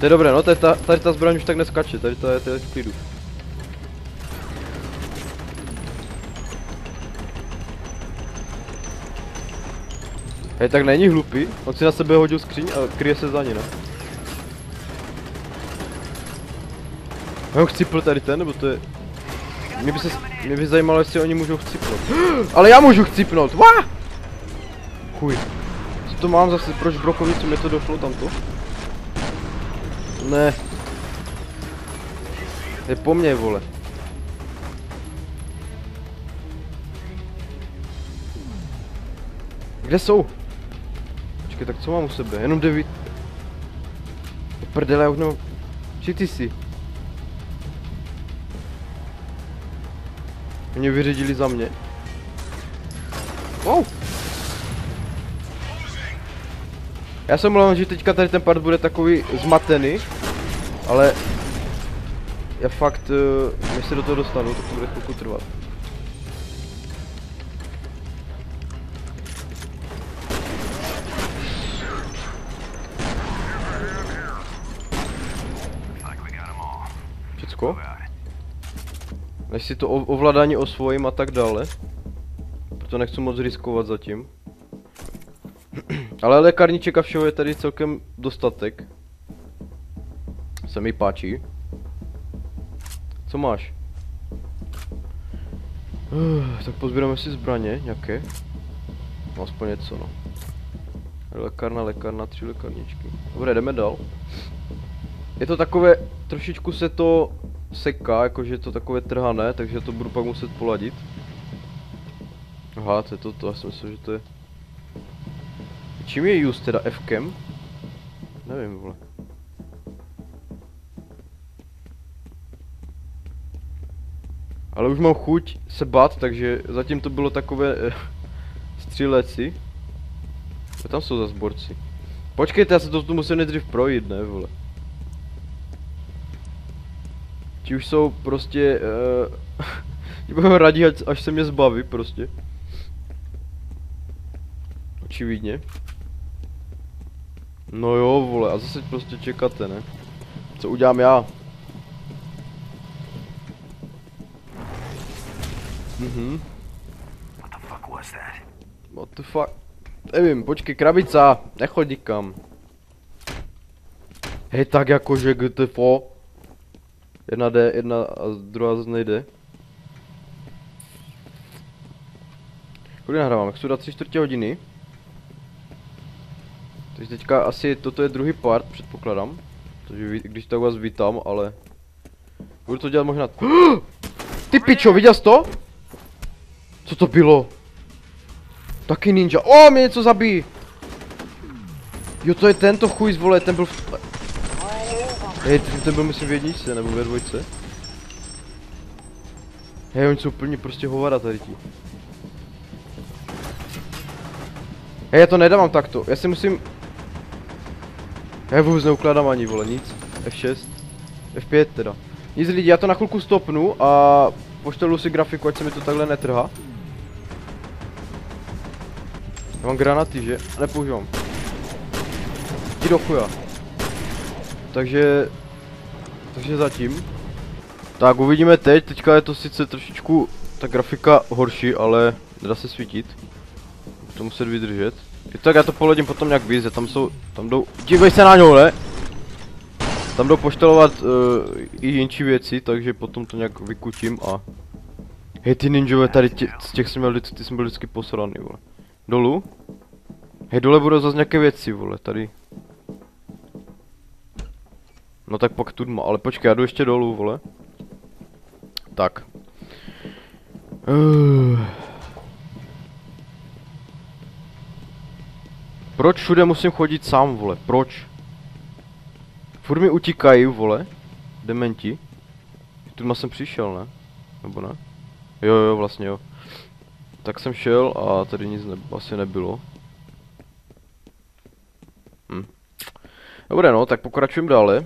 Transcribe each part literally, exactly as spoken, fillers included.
To je dobré, no, tady ta, tady ta zbraň už tak neskače, tady to je, to je v klidu. Hej, tak není hlupý, on si na sebe hodil skříň a kryje se za ní, ne? Já ho chcípl tady ten, nebo to je... Mě by se, mě by zajímalo, jestli oni můžou chcípnout. Ale já můžu chcípnout, Wá! Chuj. Co to mám zase, proč brokovnici mi to došlo tamto? Ne. Je po mně, vole. Kde jsou? Počkej, tak co mám u sebe? Jenom devět. Prdele, já už nemám... Či ty si? Mě vyřídili za mě. Wow. Já jsem mluvil, že teďka tady ten part bude takový zmatený, ale já fakt, uh, než se do toho dostanu, tak to bude chvilku trvat. Všecko? Než si to ovládání osvojím a tak dále. Proto nechci moc riskovat zatím. Ale lékárniček a všeho je tady celkem dostatek. Se mi páčí. Co máš? Uh, tak pozbíráme si zbraně nějaké. No aspoň něco, no. Lékárna, lékárna, tři lékárničky. Dobré, jdeme dál. Je to takové, trošičku se to seká, jakože je to takové trhané, takže to budu pak muset poladit. Aha, to je to, to já si myslím, že to je... Čím je use teda F-kem? Nevím, vole. Ale už mám chuť se bát, takže zatím to bylo takové eh, stříleci. A tam jsou zase borci. Počkejte, já se to tu musím nejdřív projít, ne, vole. Ti už jsou prostě... Uh, ti budou radí, až, až se mě zbaví, prostě. Očividně. No jo, vole, a zase prostě čekáte, ne? Co udělám já? Mhm. What the fuck? Nevím, počkej, krabica, nechoď nikam. Hej, tak jakože G T F O. Jedna jde, jedna a druhá zase nejde. Kolik nahrávám? Jak jsou dát tři čtvrtě hodiny? Takže teďka asi toto je druhý part, předpokládám. Takže když tak vás vítám, ale... Budu to dělat možná... Ty pičo, viděl jsi to? Co to bylo? Taky ninja. O, mě něco zabíjí. Jo, to je tento chuj, vole, ten byl v... Hej, ten byl myslím v jedničce, nebo ve dvojce. Hej, oni jsou úplně prostě hovada tady ti. Hej, já to nedávám takto, já si musím... Já vůbec neukládám ani, vole, nic. F šest. F pět teda. Nic lidi, já to na chvilku stopnu a poštělu si grafiku, ať se mi to takhle netrhá. Já mám granaty, že? Nepoužívám. Jdi do chuja. Takže... Takže zatím. Tak uvidíme teď, teďka je to sice trošičku ta grafika horší, ale nedá se svítit. To muset vydržet. Je tak já to poledím potom nějak víc, tam jsou, tam jdou, dívej se na něho, ne? Tam jdou poštelovat uh, i jinčí věci, takže potom to nějak vykučím a... Hej, ty ninjové tady, tě, z těch jsem měl, ty jsem byl vždycky posraný, vole. Dolů? Hej, dole budou zase nějaké věci, vole, tady. No tak pak tudma, ale počkej, já jdu ještě dolů, vole. Tak. Uh. Proč všude musím chodit sám, vole? Proč? Furt mi utíkají, vole. Dementi. Tudma jsem přišel, ne? Nebo ne? Jo, jo, vlastně jo. Tak jsem šel a tady nic ne asi nebylo. Hm. Dobré, no, tak pokračujeme dále.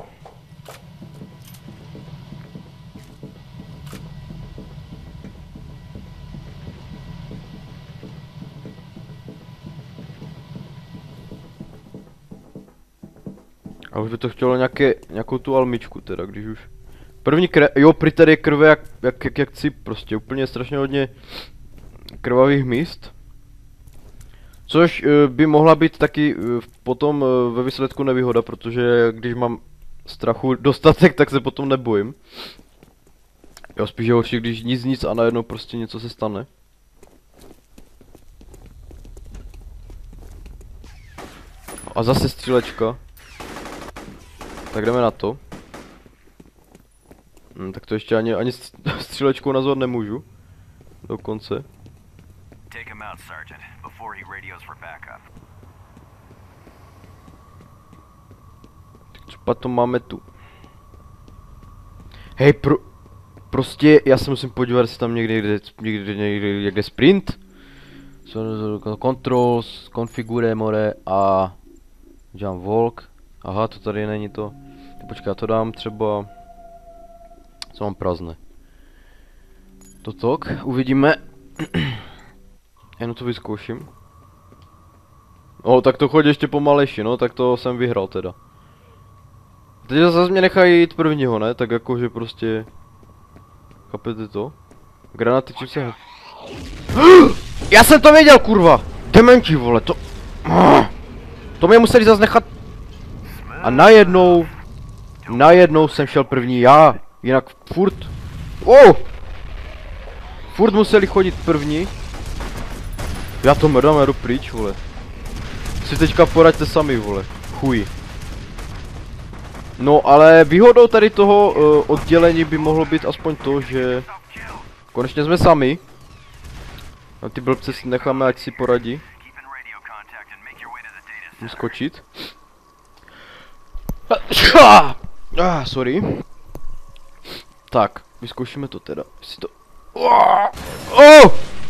A už by to chtělo nějaké, nějakou tu almičku teda, když už. První kre... Jo, prý tady je krve jak, jak, jak, jak cip, prostě úplně strašně hodně krvavých míst. Což uh, by mohla být taky uh, potom uh, ve výsledku nevýhoda, protože když mám strachu dostatek, tak se potom nebojím. Jo, spíš je horší, když nic nic a najednou prostě něco se stane. A zase střílečka. Tak jdeme na to. Hm, tak to ještě ani, ani střílečkou nazvat nemůžu. Dokonce. Tak co potom máme tu? Hej, pro... Prostě já se musím podívat, jestli tam někde, někde, někde, někde, někde sprint. Controls, konfigure more a... Jump walk. Aha, to tady není to. Počkej, já to dám třeba... Co mám prázdné? Totok, uvidíme. Jenom to vyzkouším. O, tak to chodí ještě pomalejší, no, tak to jsem vyhrál teda. Teď zase mě nechají jít prvního, ne? Tak jakože prostě... Chápete to? Granaty čím se... Já jsem to věděl, kurva! Dementi, vole, to... To mě museli zase nechat... A najednou... Najednou jsem šel první já. Jinak furt... Oh! Furt museli chodit první. Já to mrdám, jdu pryč, vole. Si teďka poraďte sami, vole. Chuj. No, ale výhodou tady toho uh, oddělení by mohlo být aspoň to, že... Konečně jsme sami. A ty blbce si necháme, ať si poradí. Musím skočit. Ah, sorry. Tak, vyzkoušíme to teda. Jestli to... Oh!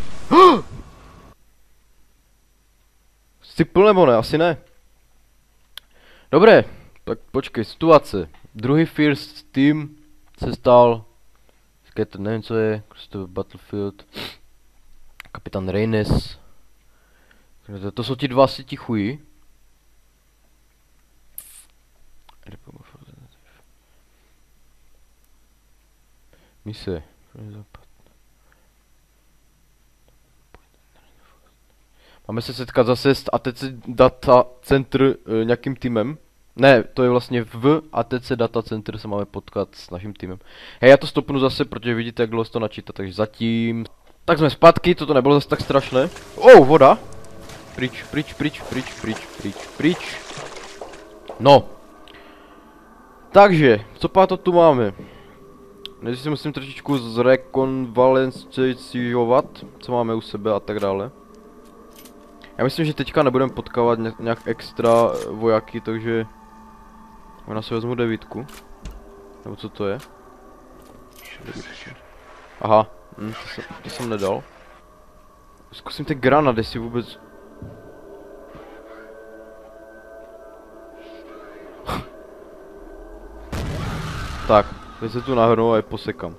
Sypl nebo ne? Asi ne. Dobré, tak počkej, situace. Druhý First Team se stal... Skater, nevím co je, Christopher Battlefield. Kapitán Reynes. To jsou ti dva asi ti chují. Mise. Máme se setkat zase s A T C Data Center uh, nějakým týmem. Ne, to je vlastně v A T C Data Center se máme potkat s naším týmem. Hej, já to stopnu zase, protože vidíte, jak dlouho to načítá, takže zatím... Tak jsme zpátky, toto nebylo zase tak strašné. Oh, voda! Pryč, pryč, pryč, pryč, pryč, pryč, pryč. No. Takže, co páto tu máme? Než si musím trošičku zrekonvalenciovat, co máme u sebe a tak dále. Já myslím, že teďka nebudeme potkávat nějak extra vojáky, takže... Možná si vezmu devítku. Nebo co to je? Aha, hm, to, jsem, to jsem nedal. Zkusím ten granát, jestli vůbec... Tak, teď se tu nahrnou a je posekám.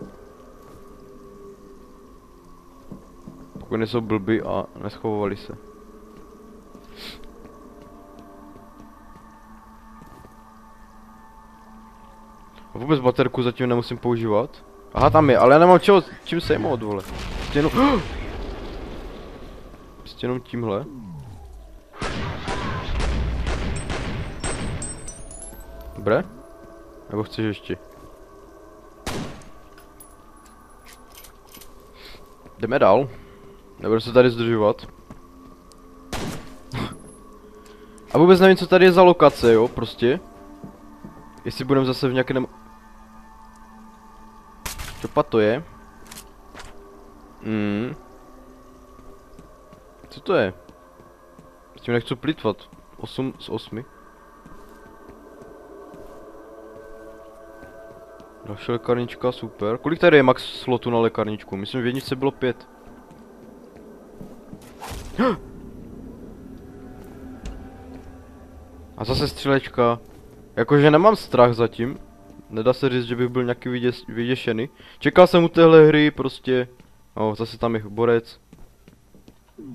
Pokud nejsou blbý a neschovovali se. A vůbec baterku zatím nemusím používat. Aha, tam je, ale já nemám čeho, čím sejmout, vole. Prostě jenom... Prostě jenom tímhle. Dobré? Nebo chceš ještě? Jdeme dál. Nebudu se tady zdržovat. A vůbec nevím, co tady je za lokace, jo, prostě. Jestli budeme zase v nějakém... Čopa to je? Hmm. Co to je? S tím nechci plýtvat. osm z osmi. Další lékárnička, super. Kolik tady je max slotu na lékárničku? Myslím, že v jedničce bylo pět. A zase střílečka. Jakože nemám strach zatím. Nedá se říct, že bych byl nějaký vyděs, vyděšený. Čekal jsem u téhle hry prostě. O, zase tam je borec.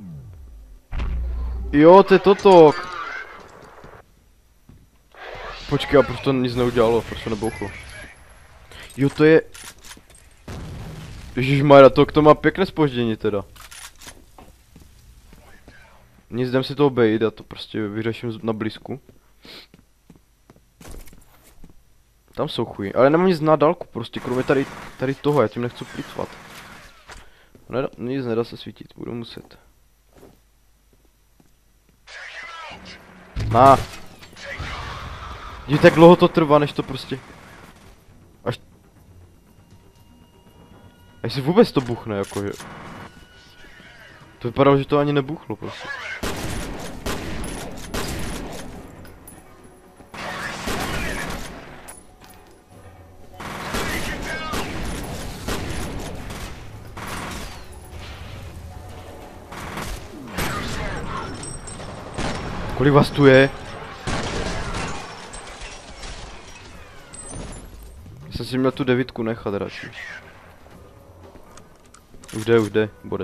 Jo, to je Totok. Počkej, a proč to nic neudělalo, proč to nebouchlo? Jo, to je... Ježišmarja, to k tomu má pěkné zpoždění teda. Nic, jdem si to obejít, já to prostě vyřeším na blízku. Tam jsou chuji, ale nemám nic na dálku, prostě kromě tady, tady toho, já tím nechci plýtvat. Nedá, nic nedá se svítit, budu muset. Na. Vidíte, jak dlouho to trvá, než to prostě... Až... Až si vůbec to buchne, jakože... To vypadalo, že to ani nebuchlo prostě. Kolik vás tu je? Já jsem si měl tu devítku nechat radši. Už jde, už jde, bodec.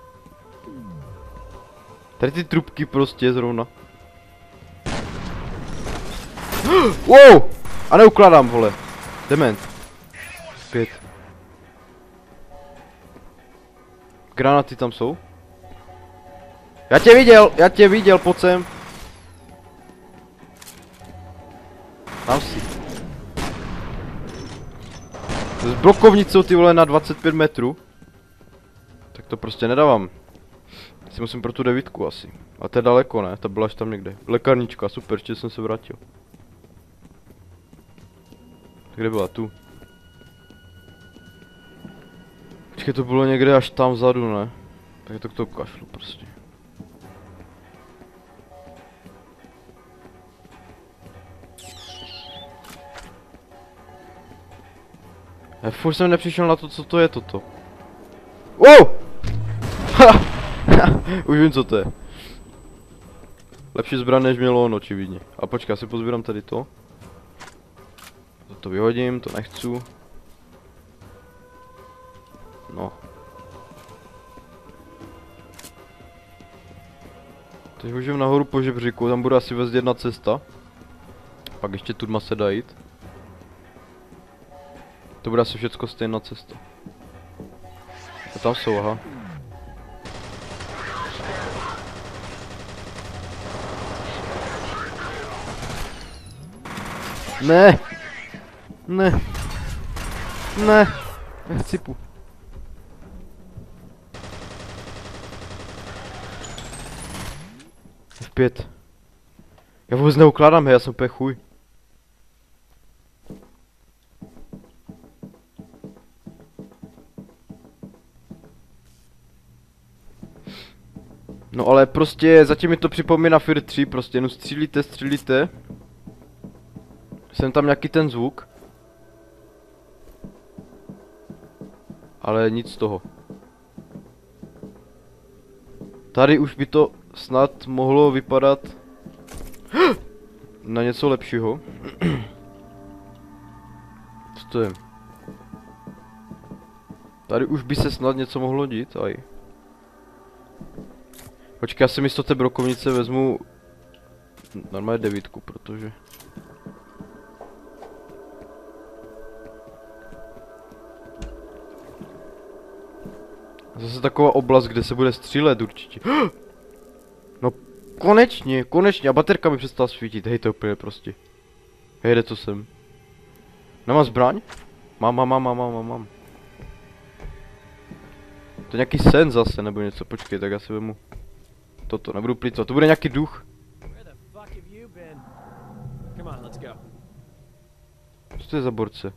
Tady ty trubky prostě zrovna. Wow! A neukládám, vole. Dement. Pět. Granaty tam jsou? Já tě viděl, já tě viděl, pojď sem. Tam si. S brokovnicou ty vole na dvacet pět metrů. Tak to prostě nedávám. Si musím pro tu devítku asi. A to je daleko, ne? Ta byla až tam někde. Lékárnička, super, ještě jsem se vrátil. Tak kde byla? Tu. Počkej, to bylo někde až tam vzadu, ne? Tak to k tomu kašlu prostě. Já furt jsem nepřišel na to, co to je toto. Wow! Už vím, co to je. Lepší zbraň než mělo on, očividně. A počkej, já si pozbírám tady to. To vyhodím, to nechci. No. Teď můžeme nahoru po žebříku, tam bude asi vést jedna cesta. Pak ještě tudma se dá jít. To bude asi všecko stejná cesta. A tam jsou, aha. Ne! Ne! Ne! Já cipu. F pět. Já vůbec neukládám, hej, já jsem úplně chuj. No ale prostě zatím mi to připomíná Fear tři, prostě jenom střílíte, střílíte. Jsem tam nějaký ten zvuk. Ale nic z toho. Tady už by to snad mohlo vypadat na něco lepšího. Co to je? Tady už by se snad něco mohlo dít, aj. Počkej, já si místo té brokovnice vezmu normálně devítku, protože... Zase taková oblast, kde se bude střílet určitě. No konečně, konečně, a baterka mi přestala svítit, hej, to je úplně prostě. Hej, jde to sem. Nemám zbraň? Mám, mám, mám, mám, mám, mám. To je nějaký sen zase, nebo něco, počkej, tak já si vemu. Toto, nebudu plýtvat, to bude nějaký duch. Co to je za borce?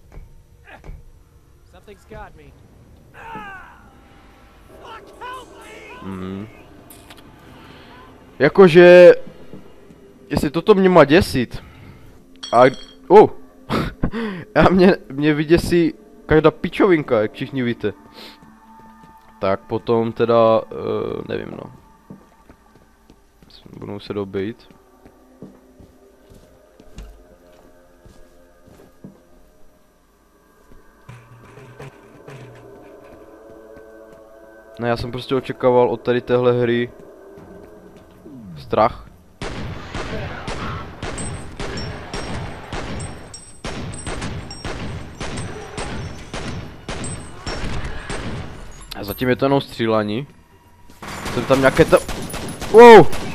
Mhm. Jakože... Jestli toto mě má děsit... A... Oh! A mě, mě vyděsí každá pičovinka, jak všichni víte. Tak potom teda... Uh, nevím no. Budu muset obejít. Ne, já jsem prostě očekával od tady téhle hry strach. A zatím je to jenom střílení. Jsem tam nějaké to... Wow!